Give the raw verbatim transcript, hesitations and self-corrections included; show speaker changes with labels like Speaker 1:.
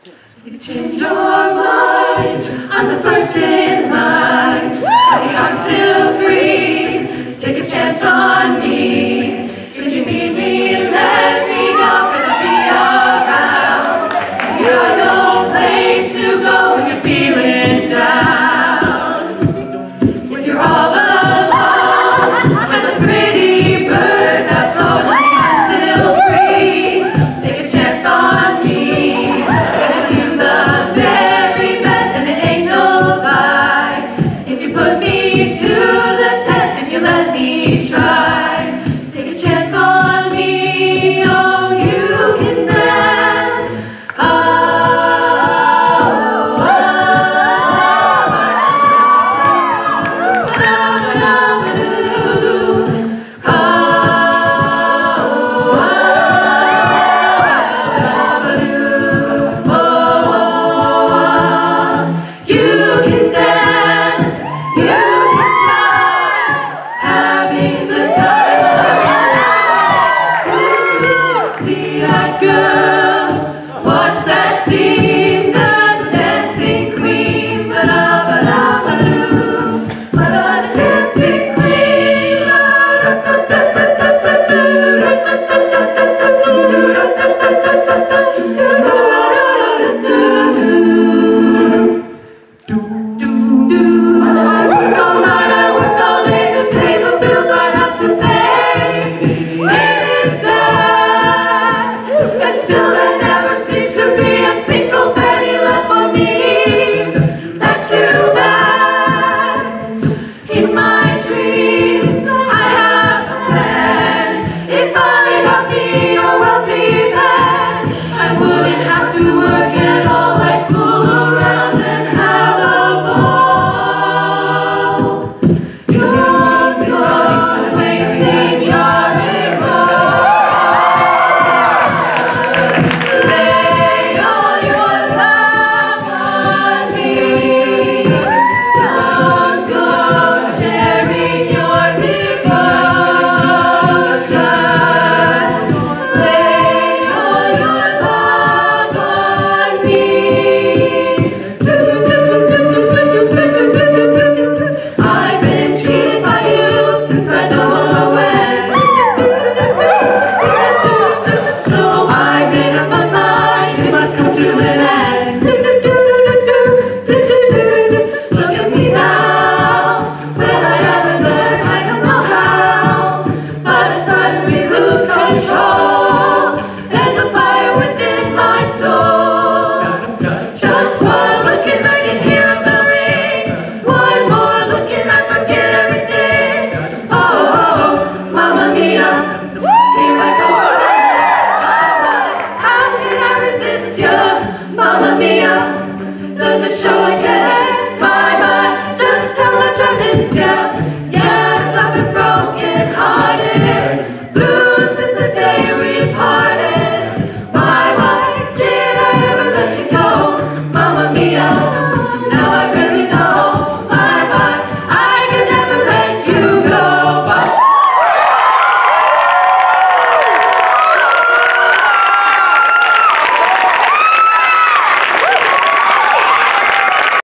Speaker 1: You change your mind, I'm the first in line. Honey, I'm still free, take a chance on me. If you need me, let me know, and I'll be around. You're no place to go when you're feeling down. If you're all alone, and the pretty birds have flown, honey, I'm still free, take a chance on me. Gonna do the very best, and it ain't no lie. If you put me to the test, if you let me try, take a chance on me. Oh, you can dance. Oh, oh, oh, oh, you can dance, you can try, having the time of your life. Ooh, see that girl.